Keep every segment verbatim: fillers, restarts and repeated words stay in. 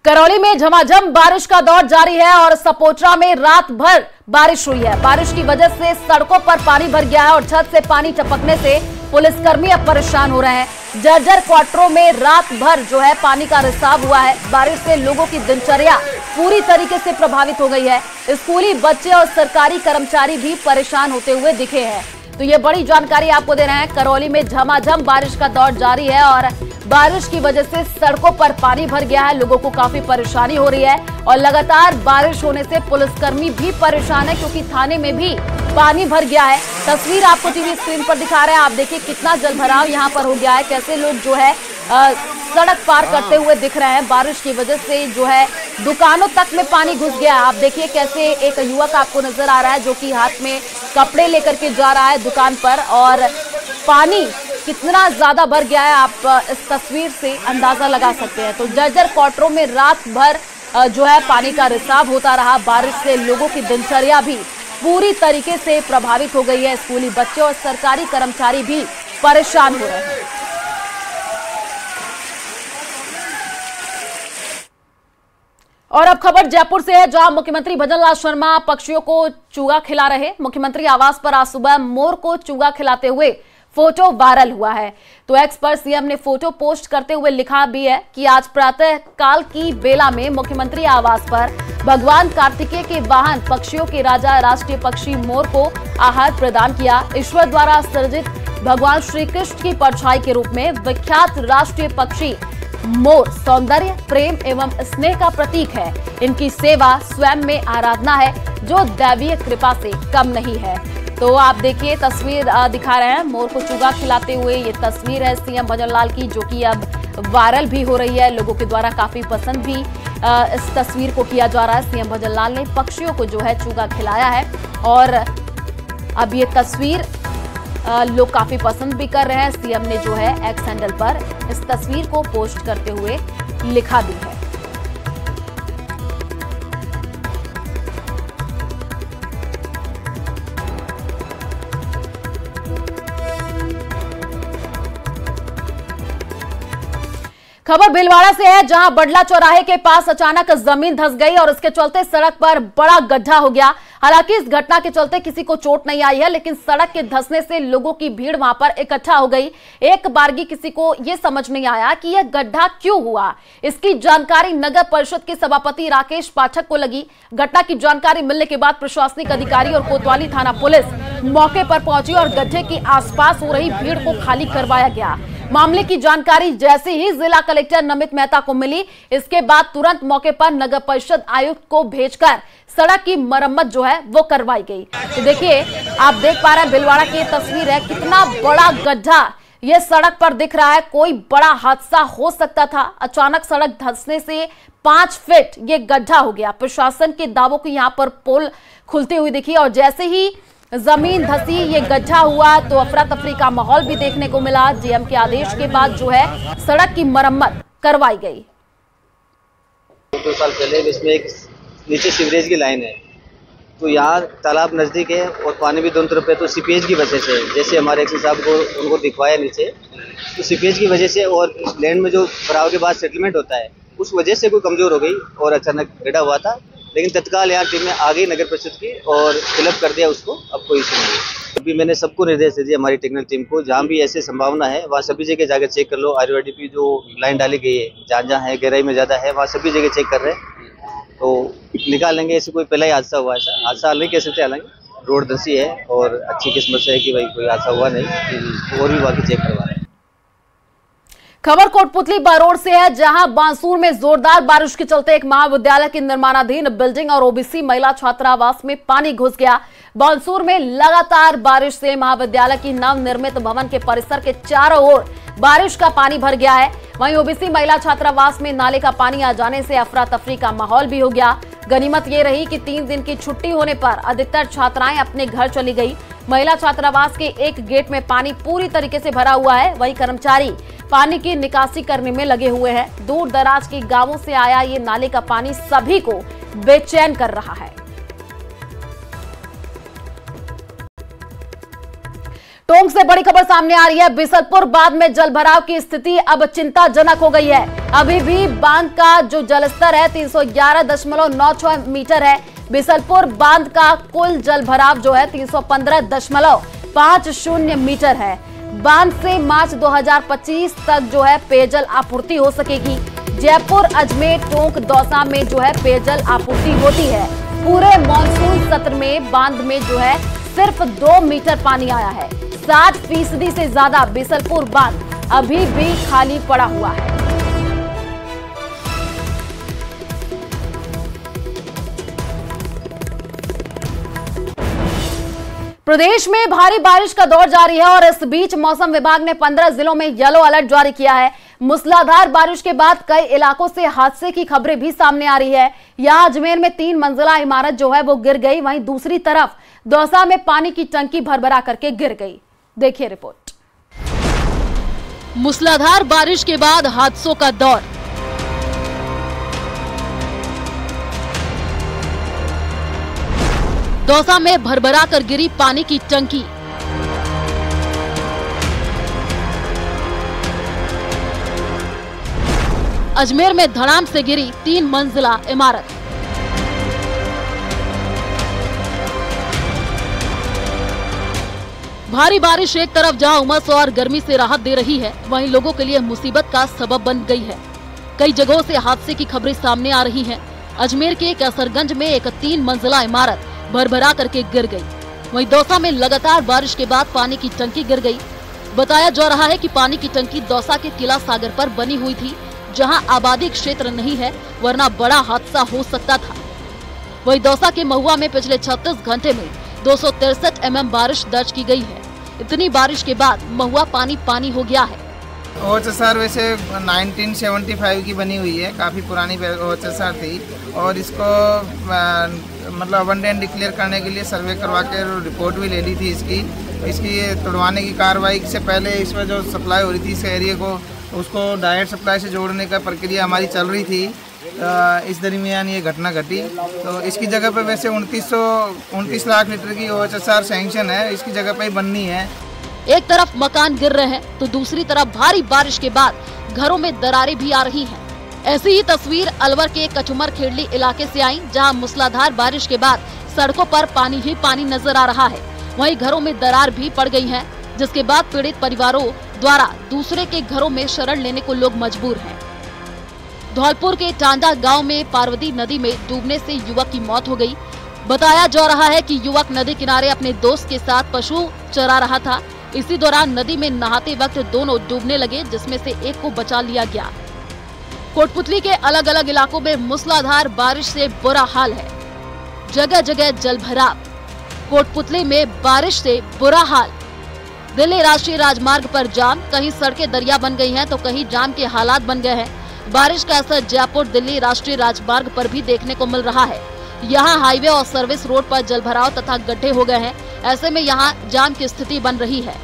करौली में झमाझम बारिश का दौर जारी है और सपोचरा में रात भर बारिश हुई है। बारिश की वजह से सड़कों पर पानी भर गया है और छत से पानी टपकने से पुलिसकर्मी अब परेशान हो रहे हैं। जर्जर क्वार्टरों में रात भर जो है पानी का रिसाव हुआ है। बारिश से लोगों की दिनचर्या पूरी तरीके से प्रभावित हो गई है। स्कूली बच्चे और सरकारी कर्मचारी भी परेशान होते हुए दिखे हैं। तो ये बड़ी जानकारी आपको दे रहे हैं। करौली में झमाझम बारिश का दौर जारी है और बारिश की वजह से सड़कों पर पानी भर गया है। लोगों को काफी परेशानी हो रही है और लगातार बारिश होने से पुलिसकर्मी भी परेशान है क्योंकि थाने में भी पानी भर गया है। तस्वीर आपको टीवी स्क्रीन पर दिखा रहे हैं। आप देखिए कितना जलभराव यहाँ पर हो गया है, कैसे लोग जो है आ, सड़क पार करते हुए दिख रहे हैं। बारिश की वजह से जो है दुकानों तक में पानी घुस गया है। आप देखिए कैसे एक युवक आपको नजर आ रहा है जो कि हाथ में कपड़े लेकर के जा रहा है दुकान पर और पानी कितना ज्यादा भर गया है आप इस तस्वीर से अंदाजा लगा सकते हैं। तो जर्जर क्वार्टरों में रात भर जो है पानी का रिसाव होता रहा। बारिश से लोगों की दिनचर्या भी पूरी तरीके से प्रभावित हो गई है। स्कूली बच्चे और सरकारी कर्मचारी भी परेशान हो रहे हैं। और अब खबर जयपुर से है जहां मुख्यमंत्री भजनलाल शर्मा पक्षियों को चूगा खिला रहे। मुख्यमंत्री आवास पर आज सुबह मोर को चूगा खिलाते हुए फोटो वायरल हुआ है। तो एक्स पर सीएम ने फोटो पोस्ट करते हुए लिखा भी है कि आज प्रातः काल की बेला में मुख्यमंत्री आवास पर भगवान कार्तिकेय के वाहन पक्षियों के राजा राष्ट्रीय पक्षी मोर को आहार प्रदान किया। ईश्वर द्वारा सृजित भगवान श्री कृष्ण की परछाई के रूप में विख्यात राष्ट्रीय पक्षी मोर सौंदर्य, प्रेम एवं स्नेह का प्रतीक है। इनकी सेवा स्वयं में आराधना है जो दैवीय कृपा से कम नहीं है। तो आप देखिए तस्वीर दिखा रहे हैं मोर को चूगा खिलाते हुए। ये तस्वीर है सीएम भजनलाल की जो कि अब वायरल भी हो रही है। लोगों के द्वारा काफी पसंद भी इस तस्वीर को किया जा रहा है। सीएम भजनलाल ने पक्षियों को जो है चूगा खिलाया है और अब ये तस्वीर लोग काफी पसंद भी कर रहे हैं। सीएम ने जो है एक्स हैंडल पर इस तस्वीर को पोस्ट करते हुए लिखा भी है। खबर भीलवाड़ा से है जहां बडला चौराहे के पास अचानक जमीन धंस गई और इसके चलते सड़क पर बड़ा गड्ढा हो गया। हालांकि इस घटना के चलते किसी को चोट नहीं आई है, लेकिन सड़क के धंसने से लोगों की भीड़ वहां पर इकट्ठा हो गई। एक बारगी किसी को यह समझ नहीं आया कि यह गड्ढा क्यों हुआ। इसकी जानकारी नगर परिषद के सभापति राकेश पाठक को लगी। घटना की जानकारी मिलने के बाद प्रशासनिक अधिकारी और कोतवाली थाना पुलिस मौके पर पहुंची और गड्ढे के आसपास हो रही भीड़ को खाली करवाया गया। मामले की जानकारी जैसे ही जिला कलेक्टर नमित मेहता को मिली, इसके बाद तुरंत मौके पर नगर परिषद आयुक्त को भेजकर सड़क की मरम्मत जो है वो करवाई गई। तो देखिए आप देख पा रहे हैं भीलवाड़ा की तस्वीर है, कितना बड़ा गड्ढा ये सड़क पर दिख रहा है। कोई बड़ा हादसा हो सकता था। अचानक सड़क धंसने से पांच फीट ये गड्ढा हो गया। प्रशासन के दावों की यहाँ पर पोल खुलती हुई दिखी और जैसे ही जमीन धसी ये गड्ढा हुआ तो अफरा तफरी का माहौल भी देखने को मिला। जीएम के आदेश के बाद जो है सड़क की मरम्मत करवाई गई। दो साल पहले इसमें एक नीचे सीवरेज की लाइन है, तो यहाँ तालाब नजदीक है और पानी भी दोनों तरफ है। तो सीपेज की वजह से जैसे हमारे एक्स साहब को उनको दिखवाया नीचे, तो सीपेज की वजह से और लैंड में जो भराव के बाद सेटलमेंट होता है उस वजह से कोई कमजोर हो गई और अचानक गड्ढा हुआ था। लेकिन तत्काल यहाँ टीम में आ गई नगर परिषद की और फिलअप कर दिया उसको। अब कोई इशू नहीं है। अभी मैंने सबको निर्देश दे दिया हमारी टेक्निकल टीम को, जहाँ भी ऐसी संभावना है वहाँ सभी जगह जाकर चेक कर लो। आरओडीपी जो लाइन डाली गई है जहाँ जहाँ है गहराई में ज़्यादा है वहाँ सभी जगह चेक कर रहे हैं, तो निकालेंगे। ऐसे कोई पहला ही हादसा हुआ, ऐसा हादसा नहीं कह सकते। हालांकि रोड धंसी है और अच्छी किस्मत से है कि भाई कोई हादसा हुआ नहीं, और भी बाकी चेक करवा रहे हैं। खबर कोटपुतली बारोड़ से है जहां बांसूर में जोरदार बारिश के चलते एक महाविद्यालय की निर्माणाधीन बिल्डिंग और ओबीसी महिला छात्रावास में पानी घुस गया। बांसूर में लगातार बारिश से महाविद्यालय की नवनिर्मित भवन के परिसर के चारों ओर बारिश का पानी भर गया है। वहीं ओबीसी महिला छात्रावास में नाले का पानी आ जाने से अफरा तफरी का माहौल भी हो गया। गनीमत ये रही कि तीन दिन की छुट्टी होने पर अधिकतर छात्राएं अपने घर चली गई। महिला छात्रावास के एक गेट में पानी पूरी तरीके से भरा हुआ है। वहीं कर्मचारी पानी की निकासी करने में लगे हुए हैं। दूर दराज के गांवों से आया ये नाले का पानी सभी को बेचैन कर रहा है। टोंक से बड़ी खबर सामने आ रही है। बिसलपुर बांध में जलभराव की स्थिति अब चिंताजनक हो गई है। अभी भी बांध का जो जलस्तर है तीन सौ ग्यारह दशमलव नौ छह मीटर है। बिसलपुर बांध का कुल जलभराव जो है तीन सौ पंद्रह दशमलव पांच शून्य मीटर है। बांध से मार्च दो हज़ार पच्चीस तक जो है पेयजल आपूर्ति हो सकेगी। जयपुर, अजमेर, टोंक, दौसा में जो है पेयजल आपूर्ति होती है। पूरे मॉनसून सत्र में बांध में जो है सिर्फ दो मीटर पानी आया है। साठ फीसदी से ज्यादा बिसलपुर बांध अभी भी खाली पड़ा हुआ है। प्रदेश में भारी बारिश का दौर जारी है और इस बीच मौसम विभाग ने पंद्रह जिलों में येलो अलर्ट जारी किया है। मूसलाधार बारिश के बाद कई इलाकों से हादसे की खबरें भी सामने आ रही है। यहां अजमेर में तीन मंजिला इमारत जो है वो गिर गई, वहीं दूसरी तरफ दौसा में पानी की टंकी भरभरा करके गिर गई। देखिए रिपोर्ट। मूसलाधार बारिश के बाद हादसों का दौर। दौसा में भरभरा कर गिरी पानी की टंकी। अजमेर में धड़ाम से गिरी तीन मंजिला इमारत। भारी बारिश एक तरफ जहां उमस और गर्मी से राहत दे रही है, वहीं लोगों के लिए मुसीबत का सबब बन गई है। कई जगहों से हादसे की खबरें सामने आ रही हैं। अजमेर के कैसरगंज में एक तीन मंजिला इमारत भरभरा करके गिर गई। वहीं दौसा में लगातार बारिश के बाद पानी की टंकी गिर गई। बताया जा रहा है कि पानी की टंकी दौसा के किला सागर पर बनी हुई थी, जहां आबादी क्षेत्र नहीं है, वरना बड़ा हादसा हो सकता था। वहीं दौसा के महुआ में पिछले छत्तीस घंटे में दो सौ तिरसठ एम एम बारिश दर्ज की गई है। इतनी बारिश के बाद महुआ पानी पानी हो गया है। ओएचएसआर वैसे उन्नीस सौ पचहत्तर की बनी हुई है, काफ़ी पुरानी ओएचएसआर थी और इसको आ, मतलब अबंडेंट डिक्लेयर करने के लिए सर्वे करवा के रिपोर्ट भी ले ली थी इसकी इसकी तोड़वाने की कार्रवाई से पहले इसमें जो सप्लाई हो रही थी इस एरिया को, उसको डायरेक्ट सप्लाई से जोड़ने का प्रक्रिया हमारी चल रही थी। आ, इस दरमियान ये घटना घटी। तो इसकी जगह पे वैसे उनतीस सौ उनतीस लाख लीटर की ओएचएसआर सैंक्शन है, इसकी जगह पे ही बननी है। एक तरफ मकान गिर रहे हैं तो दूसरी तरफ भारी बारिश के बाद घरों में दरारें भी आ रही हैं। ऐसी ही तस्वीर अलवर के कचुमर खेड़ली इलाके से आई, जहां मूसलाधार बारिश के बाद सड़कों पर पानी ही पानी नजर आ रहा है। वहीं घरों में दरार भी पड़ गई है, जिसके बाद पीड़ित परिवारों द्वारा दूसरे के घरों में शरण लेने को लोग मजबूर हैं। धौलपुर के टांडा गांव में पार्वती नदी में डूबने से युवक की मौत हो गई। बताया जा रहा है कि युवक नदी किनारे अपने दोस्त के साथ पशु चरा रहा था। इसी दौरान नदी में नहाते वक्त दोनों डूबने लगे, जिसमें से एक को बचा लिया गया। कोटपुतली के अलग अलग इलाकों में मूसलाधार बारिश से बुरा हाल है, जगह जगह जलभराव। कोटपुतली में बारिश से बुरा हाल। दिल्ली राष्ट्रीय राजमार्ग पर जाम, कहीं सड़कें दरिया बन गई हैं तो कहीं जाम के हालात बन गए हैं। बारिश का असर जयपुर दिल्ली राष्ट्रीय राजमार्ग पर भी देखने को मिल रहा है। यहाँ हाईवे और सर्विस रोड पर जलभराव तथा गड्ढे हो गए हैं। ऐसे में यहाँ जाम की स्थिति बन रही है।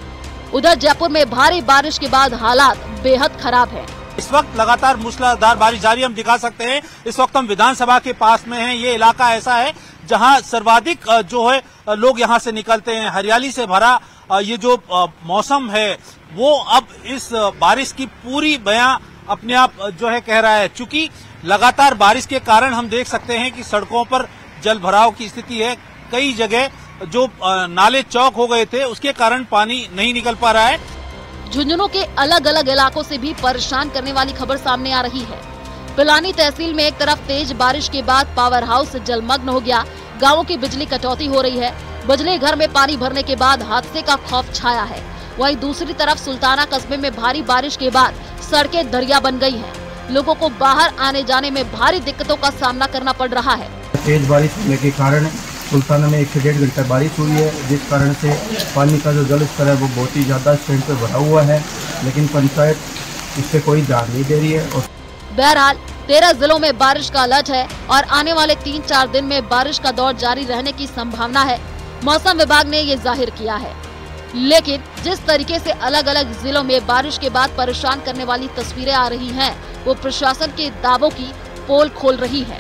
उधर जयपुर में भारी बारिश के बाद हालात बेहद खराब है। इस वक्त लगातार मूसलाधार बारिश जारी हम दिखा सकते हैं। इस वक्त हम विधानसभा के पास में हैं। ये इलाका ऐसा है जहां सर्वाधिक जो है लोग यहां से निकलते हैं। हरियाली से भरा ये जो मौसम है वो अब इस बारिश की पूरी बयां अपने आप जो है कह रहा है। चूंकि लगातार बारिश के कारण हम देख सकते हैं कि सड़कों पर जल भराव की स्थिति है। कई जगह जो नाले चौक हो गए थे उसके कारण पानी नहीं निकल पा रहा है। झुंझुनू के अलग अलग इलाकों से भी परेशान करने वाली खबर सामने आ रही है। पिलानी तहसील में एक तरफ तेज बारिश के बाद पावर हाउस जलमग्न हो गया, गांवों की बिजली कटौती हो रही है। बिजली घर में पानी भरने के बाद हादसे का खौफ छाया है। वहीं दूसरी तरफ सुल्ताना कस्बे में भारी बारिश के बाद सड़कें दरिया बन गई हैं। लोगों को बाहर आने जाने में भारी दिक्कतों का सामना करना पड़ रहा है। तेज बारिश होने के कारण सुल्ताना में एक से डेढ़ घंटा बारिश हुई है, जिस कारण से पानी का जो जल स्तर है वो बहुत ही ज्यादा स्टैंड पे भरा हुआ है, लेकिन पंचायत इससे कोई ध्यान नहीं दे रही है। और बहरहाल तेरह जिलों में बारिश का अलर्ट है और आने वाले तीन चार दिन में बारिश का दौर जारी रहने की संभावना है। मौसम विभाग ने ये जाहिर किया है, लेकिन जिस तरीके से अलग अलग जिलों में बारिश के बाद परेशान करने वाली तस्वीरें आ रही हैं, वो प्रशासन के दावों की पोल खोल रही है।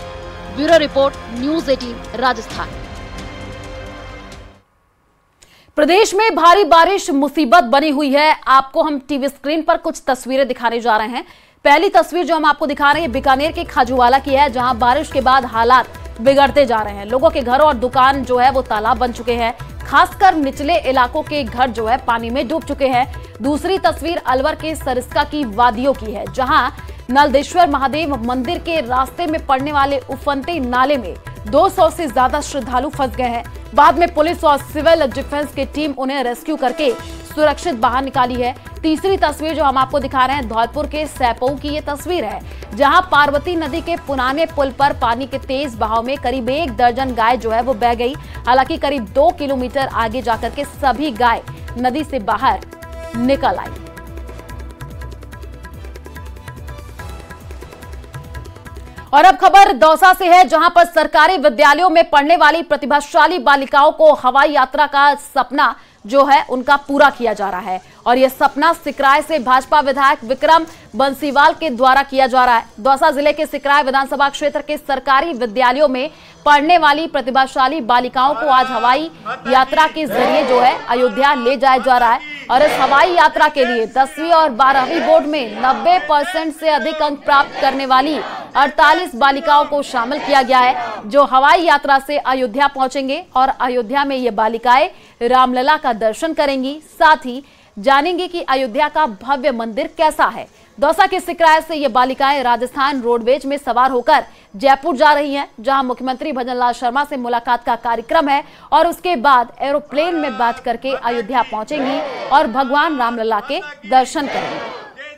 ब्यूरो रिपोर्ट, न्यूज़ अठारह राजस्थान। प्रदेश में भारी बारिश मुसीबत बनी हुई है। आपको हम टीवी स्क्रीन पर कुछ तस्वीरें दिखाने जा रहे हैं। पहली तस्वीर जो हम आपको दिखा रहे हैं बीकानेर के खाजूवाला की है, जहां बारिश के बाद हालात बिगड़ते जा रहे हैं। लोगों के घर और दुकान जो है वो तालाब बन चुके हैं। खासकर निचले इलाकों के घर जो है पानी में डूब चुके हैं। दूसरी तस्वीर अलवर के सरिस्का की वादियों की है, जहां नलदेश्वर महादेव मंदिर के रास्ते में पड़ने वाले उफनते नाले में दो सौ से ज्यादा श्रद्धालु फंस गए हैं। बाद में पुलिस और सिविल डिफेंस की टीम उन्हें रेस्क्यू करके सुरक्षित बाहर निकाली है। तीसरी तस्वीर जो हम आपको दिखा रहे हैं धौलपुर के सैपऊ की ये तस्वीर है, जहां पार्वती नदी के पुराने पुल पर पानी के तेज बहाव में करीब एक दर्जन गाय जो है वो बह गई। हालांकि करीब दो किलोमीटर आगे जाकर के सभी गाय नदी से बाहर निकल आई। और अब खबर दौसा से है, जहां पर सरकारी विद्यालयों में पढ़ने वाली प्रतिभाशाली बालिकाओं को हवाई यात्रा का सपना जो है उनका पूरा किया जा रहा है। और यह सपना सिकराय से भाजपा विधायक विक्रम बंसीवाल के द्वारा किया जा रहा है। दौसा जिले के सिकराय विधानसभा क्षेत्र के सरकारी विद्यालयों में पढ़ने वाली प्रतिभाशाली बालिकाओं को आज हवाई यात्रा के जरिए जो है अयोध्या ले जाया जा रहा है। और इस हवाई यात्रा के लिए दसवीं और बारहवीं बोर्ड में नब्बे परसेंट से अधिक अंक प्राप्त करने वाली अड़तालीस बालिकाओं को शामिल किया गया है, जो हवाई यात्रा से अयोध्या पहुंचेंगे और अयोध्या में ये बालिकाएं रामलला का दर्शन करेंगी, साथ ही जानेंगे कि अयोध्या का भव्य मंदिर कैसा है। दौसा के सिकराय से ये बालिकाएं राजस्थान रोडवेज में सवार होकर जयपुर जा रही हैं, जहां मुख्यमंत्री भजनलाल शर्मा से मुलाकात का कार्यक्रम है और उसके बाद एरोप्लेन में बैठ करके अयोध्या पहुंचेंगी और भगवान रामलला के दर्शन करेंगी।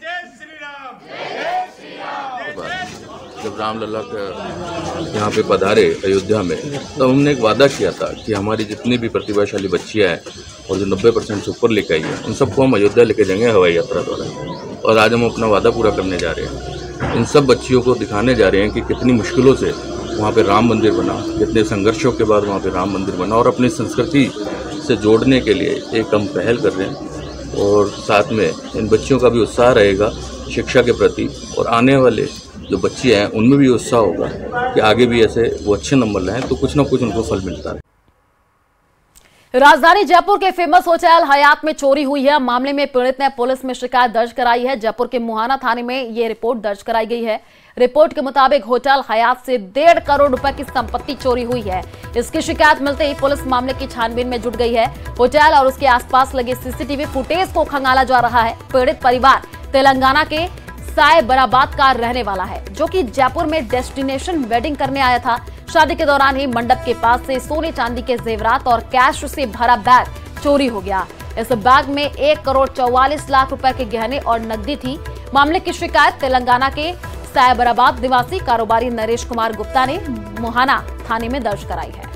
जब रामलला के यहाँ पे पधारे अयोध्या में, तो हमने एक वादा किया था कि हमारी जितनी भी प्रतिभाशाली बच्चियाँ हैं और जो नब्बे परसेंट से ऊपर लेकर आई हैं, उन सबको हम अयोध्या लेके जाएंगे हवाई यात्रा द्वारा। और आज हम अपना वादा पूरा करने जा रहे हैं। इन सब बच्चियों को दिखाने जा रहे हैं कि कितनी मुश्किलों से वहाँ पे राम मंदिर बना, कितने संघर्षों के बाद वहाँ पे राम मंदिर बना, और अपनी संस्कृति से जोड़ने के लिए एक हम पहल कर रहे हैं। और साथ में इन बच्चियों का भी उत्साह रहेगा शिक्षा के प्रति, और आने वाले जो बच्चे हैं उनमें भी उत्साह होगा कि आगे भी ऐसे वो अच्छे नंबर लाएं, तो कुछ ना कुछ उनको फल मिलता है। राजधानी जयपुर के फेमस होटल हयात में चोरी हुई है। मामले में पीड़ित ने पुलिस में शिकायत दर्ज कराई है। जयपुर के मुहाना थाने में ये रिपोर्ट दर्ज कराई गई है। रिपोर्ट के मुताबिक होटल हयात से डेढ़ करोड़ रुपए की संपत्ति चोरी हुई है। इसकी शिकायत मिलते ही पुलिस मामले की छानबीन में जुट गई है। होटल और उसके आसपास लगे सीसीटीवी फुटेज को खंगाला जा रहा है। पीड़ित परिवार तेलंगाना के सायबराबाद का रहने वाला है, जो कि जयपुर में डेस्टिनेशन वेडिंग करने आया था। शादी के दौरान ही मंडप के पास से सोने चांदी के जेवरात और कैश से भरा बैग चोरी हो गया। इस बैग में एक करोड़ चौवालीस लाख रुपए के गहने और नकदी थी। मामले की शिकायत तेलंगाना के सायबराबाद निवासी कारोबारी नरेश कुमार गुप्ता ने मुहाना थाने में दर्ज कराई है।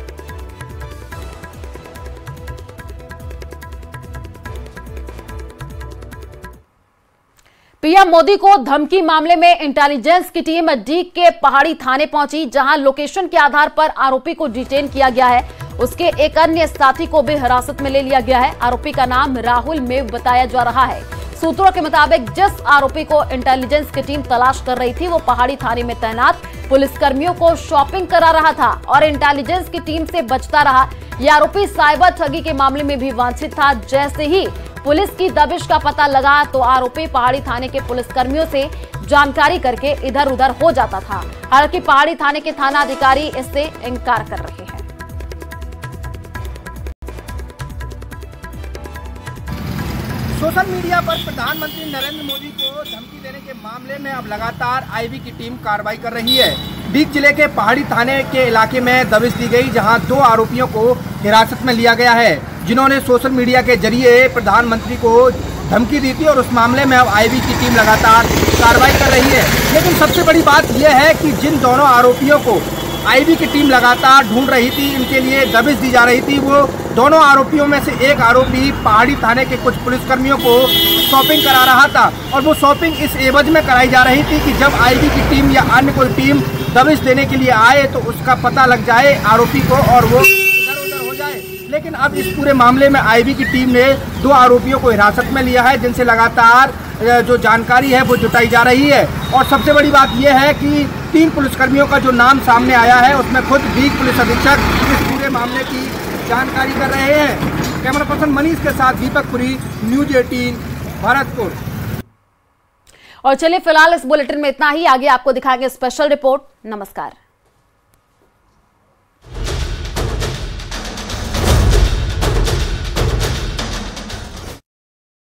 पीएम मोदी को धमकी मामले में इंटेलिजेंस की टीम डी के पहाड़ी थाने पहुंची, जहां लोकेशन के आधार पर आरोपी को डिटेन किया गया है। उसके एक अन्य साथी को भी हिरासत में ले लिया गया है। आरोपी का नाम राहुल मेव बताया जा रहा है। सूत्रों के मुताबिक जिस आरोपी को इंटेलिजेंस की टीम तलाश कर रही थी, वो पहाड़ी थाने में तैनात पुलिसकर्मियों को शॉपिंग करा रहा था और इंटेलिजेंस की टीम से बचता रहा। यह आरोपी साइबर ठगी के मामले में भी वांछित था। जैसे ही पुलिस की दबिश का पता लगा तो आरोपी पहाड़ी थाने के पुलिसकर्मियों से जानकारी करके इधर उधर हो जाता था। हालांकि पहाड़ी थाने के थाना अधिकारी इससे इनकार कर रहे हैं। सोशल मीडिया पर प्रधानमंत्री नरेंद्र मोदी को धमकी देने के मामले में अब लगातार आईबी की टीम कार्रवाई कर रही है। बीक जिले के पहाड़ी थाने के इलाके में दबिश दी गई, जहां दो आरोपियों को हिरासत में लिया गया है, जिन्होंने सोशल मीडिया के जरिए प्रधानमंत्री को धमकी दी थी। और उस मामले में अब आईबी की टीम लगातार कार्रवाई कर रही है। लेकिन सबसे बड़ी बात यह है कि जिन दोनों आरोपियों को आईबी की टीम लगातार ढूंढ रही थी, इनके लिए दबिश दी जा रही थी, वो दोनों आरोपियों में से एक आरोपी पहाड़ी थाने के कुछ पुलिसकर्मियों को शॉपिंग करा रहा था। और वो शॉपिंग इस एवज में कराई जा रही थी कि जब आईबी की टीम या अन्य कोई टीम दबिश देने के लिए आए तो उसका पता लग जाए आरोपी को और वो इधर उधर हो जाए। लेकिन अब इस पूरे मामले में आईबी की टीम ने दो आरोपियों को हिरासत में लिया है, जिनसे लगातार जो जानकारी है वो जुटाई जा रही है। और सबसे बड़ी बात यह है कि तीन पुलिसकर्मियों का जो नाम सामने आया है, उसमें खुद बीक पुलिस अधीक्षक इस पूरे मामले की जानकारी कर रहे हैं। कैमरा पर्सन मनीष के साथ दीपक पुरी, न्यूज अठारह, भरतपुर। और चलिए फिलहाल इस बुलेटिन में इतना ही, आगे आपको दिखाएंगे स्पेशल रिपोर्ट। नमस्कार।